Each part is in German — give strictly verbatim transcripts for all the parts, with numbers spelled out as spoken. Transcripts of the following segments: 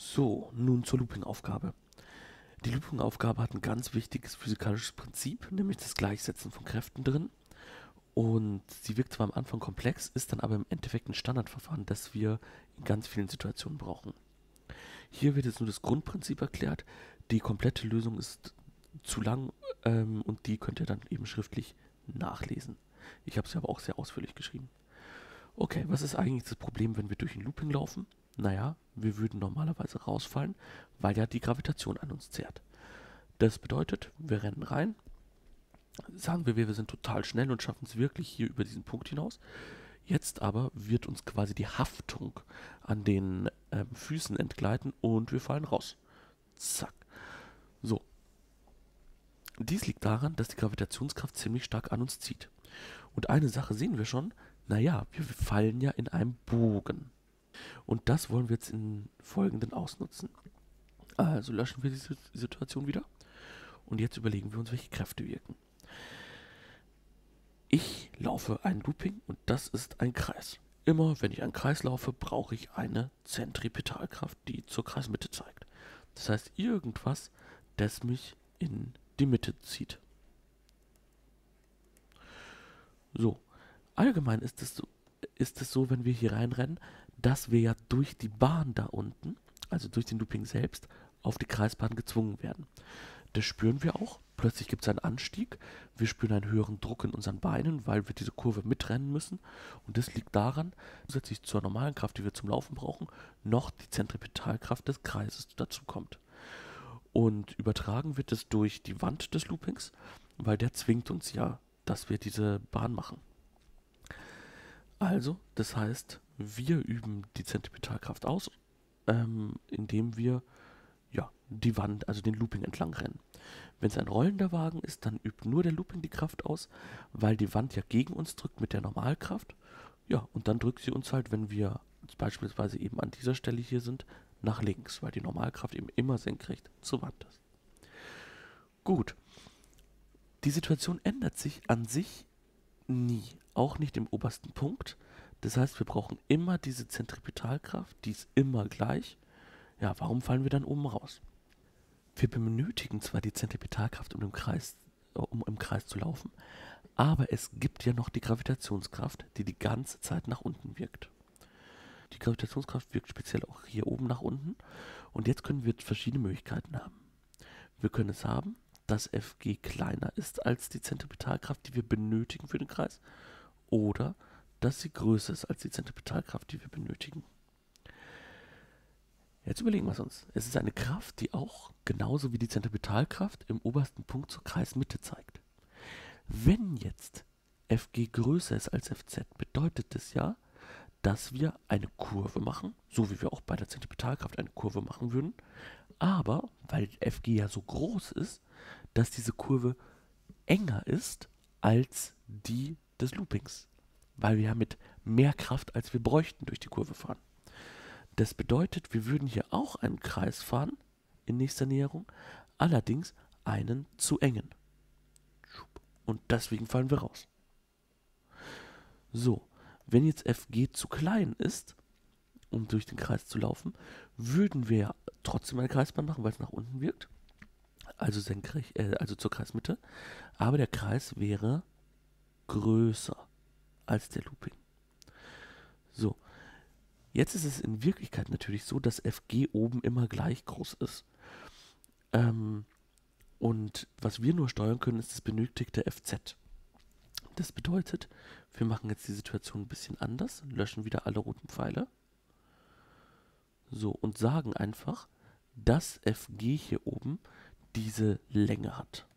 So, nun zur Looping-Aufgabe. Die Looping-Aufgabe hat ein ganz wichtiges physikalisches Prinzip, nämlich das Gleichsetzen von Kräften drin. Und sie wirkt zwar am Anfang komplex, ist dann aber im Endeffekt ein Standardverfahren, das wir in ganz vielen Situationen brauchen. Hier wird jetzt nur das Grundprinzip erklärt. Die komplette Lösung ist zu lang ähm, und die könnt ihr dann eben schriftlich nachlesen. Ich habe sie aber auch sehr ausführlich geschrieben. Okay, was ist eigentlich das Problem, wenn wir durch ein Looping laufen? Naja, wir würden normalerweise rausfallen, weil ja die Gravitation an uns zehrt. Das bedeutet, wir rennen rein, sagen wir, wir sind total schnell und schaffen es wirklich hier über diesen Punkt hinaus. Jetzt aber wird uns quasi die Haftung an den ähm, Füßen entgleiten und wir fallen raus. Zack. So. Dies liegt daran, dass die Gravitationskraft ziemlich stark an uns zieht. Und eine Sache sehen wir schon, naja, wir fallen ja in einem Bogen. Und das wollen wir jetzt in folgenden ausnutzen. Also löschen wir diese Situation wieder. Und jetzt überlegen wir uns, welche Kräfte wirken. Ich laufe ein Looping und das ist ein Kreis. Immer wenn ich einen Kreis laufe, brauche ich eine Zentripetalkraft, die zur Kreismitte zeigt. Das heißt irgendwas, das mich in die Mitte zieht. So, allgemein ist es so, ist es so, wenn wir hier reinrennen, dass wir ja durch die Bahn da unten, also durch den Looping selbst, auf die Kreisbahn gezwungen werden. Das spüren wir auch. Plötzlich gibt es einen Anstieg. Wir spüren einen höheren Druck in unseren Beinen, weil wir diese Kurve mitrennen müssen. Und das liegt daran, zusätzlich zur normalen Kraft, die wir zum Laufen brauchen, noch die Zentripetalkraft des Kreises dazu kommt. Und übertragen wird es durch die Wand des Loopings, weil der zwingt uns ja, dass wir diese Bahn machen. Also, das heißt, wir üben die Zentripetalkraft aus, ähm, indem wir ja, die Wand, also den Looping entlang rennen. Wenn es ein rollender Wagen ist, dann übt nur der Looping die Kraft aus, weil die Wand ja gegen uns drückt mit der Normalkraft. Ja, und dann drückt sie uns halt, wenn wir beispielsweise eben an dieser Stelle hier sind, nach links, weil die Normalkraft eben immer senkrecht zur Wand ist. Gut. Die Situation ändert sich an sich nie, auch nicht im obersten Punkt. Das heißt, wir brauchen immer diese Zentripetalkraft, die ist immer gleich. Ja, warum fallen wir dann oben raus? Wir benötigen zwar die Zentripetalkraft, um im Kreis, um im Kreis zu laufen, aber es gibt ja noch die Gravitationskraft, die die ganze Zeit nach unten wirkt. Die Gravitationskraft wirkt speziell auch hier oben nach unten und jetzt können wir verschiedene Möglichkeiten haben. Wir können es haben, dass F G kleiner ist als die Zentripetalkraft, die wir benötigen für den Kreis, oder dass sie größer ist als die Zentripetalkraft, die wir benötigen. Jetzt überlegen wir es uns. Es ist eine Kraft, die auch genauso wie die Zentripetalkraft im obersten Punkt zur Kreismitte zeigt. Wenn jetzt F G größer ist als F Z, bedeutet das ja, dass wir eine Kurve machen, so wie wir auch bei der Zentripetalkraft eine Kurve machen würden, aber weil F G ja so groß ist, dass diese Kurve enger ist als die des Loopings, weil wir ja mit mehr Kraft, als wir bräuchten, durch die Kurve fahren. Das bedeutet, wir würden hier auch einen Kreis fahren in nächster Näherung, allerdings einen zu engen. Und deswegen fallen wir raus. So, wenn jetzt F G zu klein ist, um durch den Kreis zu laufen, würden wir trotzdem eine Kreisbahn machen, weil es nach unten wirkt. Also senkrecht, äh, also zur Kreismitte. Aber der Kreis wäre größer als der Looping. So. Jetzt ist es in Wirklichkeit natürlich so, dass F G oben immer gleich groß ist. Ähm, und was wir nur steuern können, ist das benötigte F Z. Das bedeutet, wir machen jetzt die Situation ein bisschen anders, löschen wieder alle roten Pfeile. So, und sagen einfach, dass F G hier oben diese Länge hat.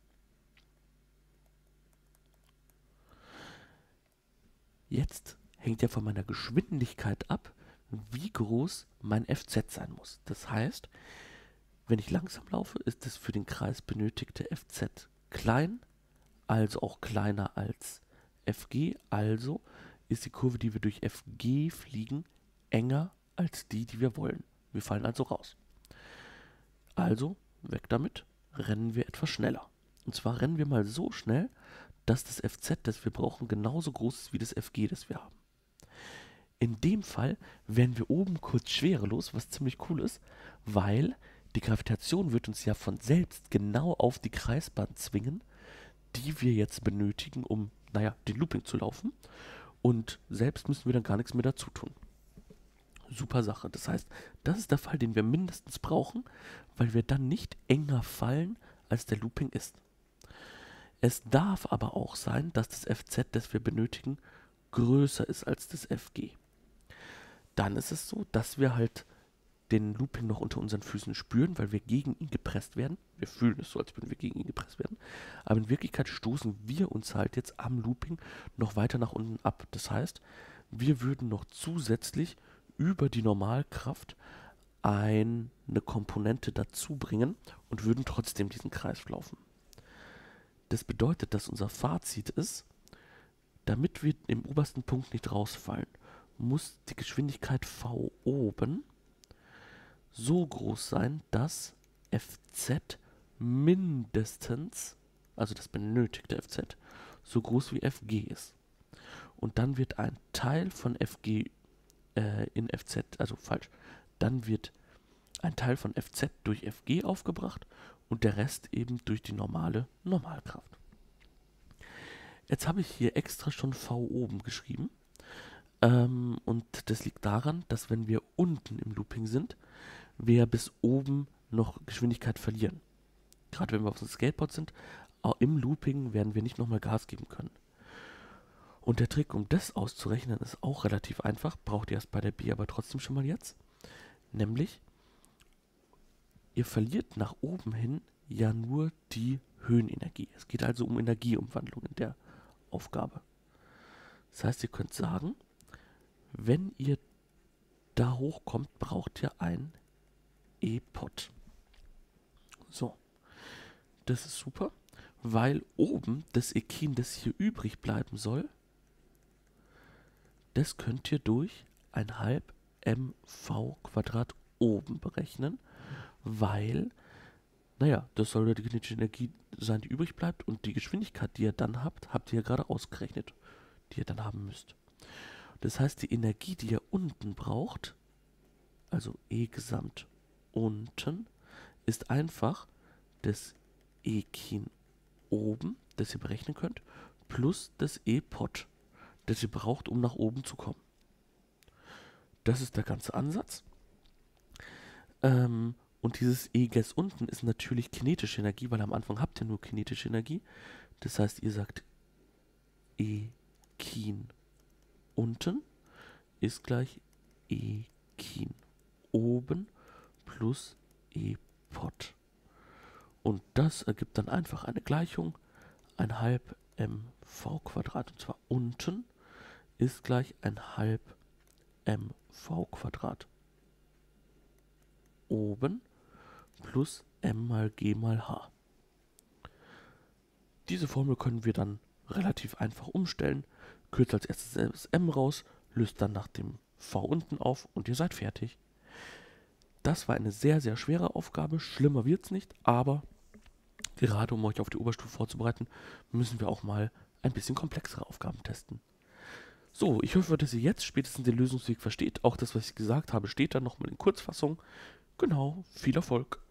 Jetzt hängt ja von meiner Geschwindigkeit ab, wie groß mein F Z sein muss. Das heißt, wenn ich langsam laufe, ist das für den Kreis benötigte F Z klein, also auch kleiner als F G. Also ist die Kurve, die wir durch F G fliegen, enger als die, die wir wollen. Wir fallen also raus. Also, weg damit, rennen wir etwas schneller. Und zwar rennen wir mal so schnell, dass das F Z, das wir brauchen, genauso groß ist wie das F G, das wir haben. In dem Fall wären wir oben kurz schwerelos, was ziemlich cool ist, weil die Gravitation wird uns ja von selbst genau auf die Kreisbahn zwingen, die wir jetzt benötigen, um, naja, den Looping zu laufen. Und selbst müssen wir dann gar nichts mehr dazu tun. Super Sache. Das heißt, das ist der Fall, den wir mindestens brauchen, weil wir dann nicht enger fallen, als der Looping ist. Es darf aber auch sein, dass das F Z, das wir benötigen, größer ist als das F G. Dann ist es so, dass wir halt den Looping noch unter unseren Füßen spüren, weil wir gegen ihn gepresst werden. Wir fühlen es so, als würden wir gegen ihn gepresst werden. Aber in Wirklichkeit stoßen wir uns halt jetzt am Looping noch weiter nach unten ab. Das heißt, wir würden noch zusätzlich über die Normalkraft eine Komponente dazu bringen und würden trotzdem diesen Kreis laufen. Das bedeutet, dass unser Fazit ist, damit wir im obersten Punkt nicht rausfallen, muss die Geschwindigkeit v oben so groß sein, dass F Z mindestens, also das benötigte F Z, so groß wie F G ist. Und dann wird ein Teil von F G äh, in F Z, also falsch, dann wird ein Teil von F Z durch F G aufgebracht und der Rest eben durch die normale Normalkraft. Jetzt habe ich hier extra schon V oben geschrieben. Ähm, und das liegt daran, dass wenn wir unten im Looping sind, wir bis oben noch Geschwindigkeit verlieren. Gerade wenn wir auf dem Skateboard sind, auch im Looping werden wir nicht nochmal Gas geben können. Und der Trick, um das auszurechnen, ist auch relativ einfach, braucht ihr erst bei der B aber trotzdem schon mal jetzt. Nämlich, ihr verliert nach oben hin ja nur die Höhenenergie. Es geht also um Energieumwandlung in der Aufgabe. Das heißt, ihr könnt sagen, wenn ihr da hochkommt, braucht ihr ein E-Pod. So, das ist super, weil oben das Ekin, das hier übrig bleiben soll, das könnt ihr durch ein halb mv Quadrat oben berechnen, weil, naja, das soll ja die kinetische Energie sein, die übrig bleibt und die Geschwindigkeit, die ihr dann habt, habt ihr ja gerade ausgerechnet, die ihr dann haben müsst. Das heißt, die Energie, die ihr unten braucht, also E gesamt unten, ist einfach das E-Kin oben, das ihr berechnen könnt, plus das E-Pod, das ihr braucht, um nach oben zu kommen. Das ist der ganze Ansatz. Ähm, und dieses E-Gas unten ist natürlich kinetische Energie, weil am Anfang habt ihr nur kinetische Energie. Das heißt, ihr sagt E-Kin unten ist gleich E-Kin oben plus E-Pod. Und das ergibt dann einfach eine Gleichung, ein halb mv Quadrat, und zwar unten ist gleich ein halb mv Quadrat oben plus m mal g mal h. Diese Formel können wir dann relativ einfach umstellen, kürzt als erstes das m raus, löst dann nach dem v unten auf und ihr seid fertig. Das war eine sehr, sehr schwere Aufgabe, schlimmer wird es nicht, aber gerade um euch auf die Oberstufe vorzubereiten, müssen wir auch mal ein bisschen komplexere Aufgaben testen. So, ich hoffe, dass ihr jetzt spätestens den Lösungsweg versteht. Auch das, was ich gesagt habe, steht dann nochmal in Kurzfassung. Genau, viel Erfolg!